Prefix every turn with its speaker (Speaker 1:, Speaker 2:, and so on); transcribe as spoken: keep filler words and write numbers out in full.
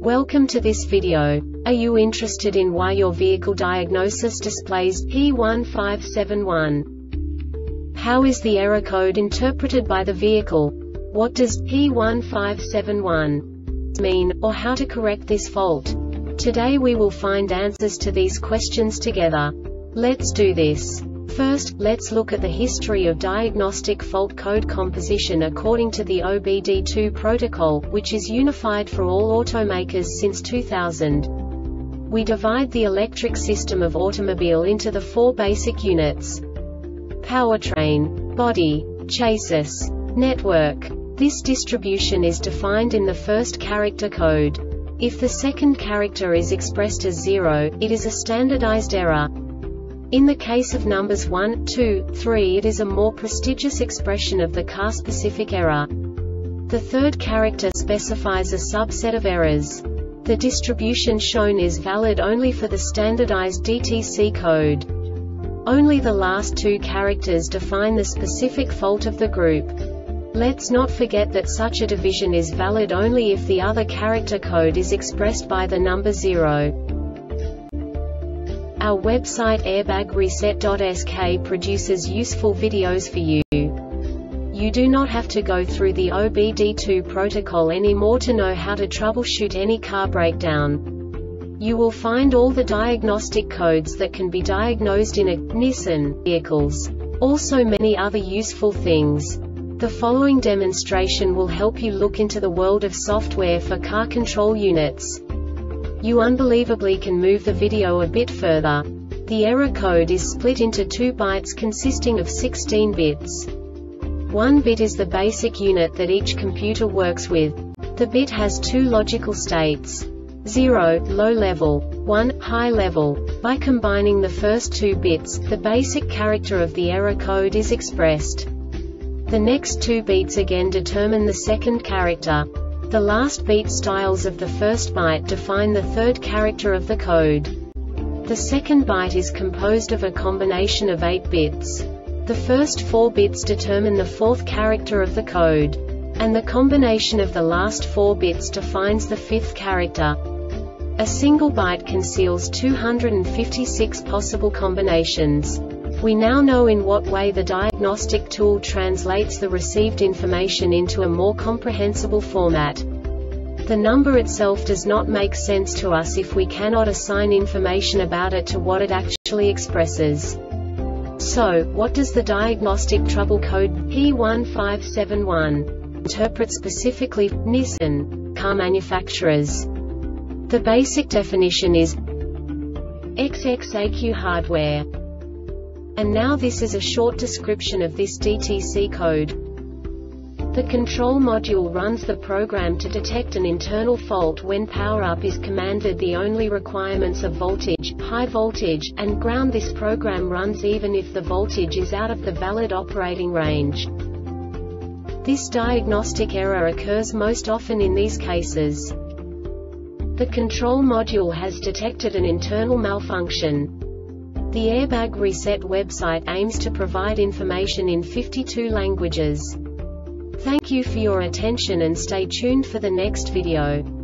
Speaker 1: Welcome to this video. Are you interested in why your vehicle diagnosis displays P one five seven one? How is the error code interpreted by the vehicle? What does P one five seven one mean, or how to correct this fault? Today we will find answers to these questions together. Let's do this. First, let's look at the history of diagnostic fault code composition according to the O B D two protocol, which is unified for all automakers since two thousand. We divide the electric system of automobile into the four basic units: powertrain, body, chassis, network. This distribution is defined in the first character code. If the second character is expressed as zero, it is a standardized error. In the case of numbers one, two, three, it is a more prestigious expression of the car-specific error. The third character specifies a subset of errors. The distribution shown is valid only for the standardized D T C code. Only the last two characters define the specific fault of the group. Let's not forget that such a division is valid only if the other character code is expressed by the number zero. Our website airbag reset dot S K produces useful videos for you. You do not have to go through the O B D two protocol anymore to know how to troubleshoot any car breakdown. You will find all the diagnostic codes that can be diagnosed in a Nissan vehicles. Also many other useful things. The following demonstration will help you look into the world of software for car control units. You unbelievably can move the video a bit further. The error code is split into two bytes consisting of sixteen bits. One bit is the basic unit that each computer works with. The bit has two logical states: zero, low level, one, high level. By combining the first two bits, the basic character of the error code is expressed. The next two bits again determine the second character. The last beat styles of the first byte define the third character of the code. The second byte is composed of a combination of eight bits. The first four bits determine the fourth character of the code. And the combination of the last four bits defines the fifth character. A single byte conceals two hundred fifty-six possible combinations. We now know in what way the diagnostic tool translates the received information into a more comprehensible format. The number itself does not make sense to us if we cannot assign information about it to what it actually expresses. So, what does the diagnostic trouble code P one five seven one interpret specifically for Nissan car manufacturers? The basic definition is X X A Q hardware. And now this is a short description of this D T C code. The control module runs the program to detect an internal fault when power-up is commanded. The only requirements of voltage, high voltage, and ground. This program runs even if the voltage is out of the valid operating range. This diagnostic error occurs most often in these cases. The control module has detected an internal malfunction. The Airbag Reset website aims to provide information in fifty-two languages. Thank you for your attention and stay tuned for the next video.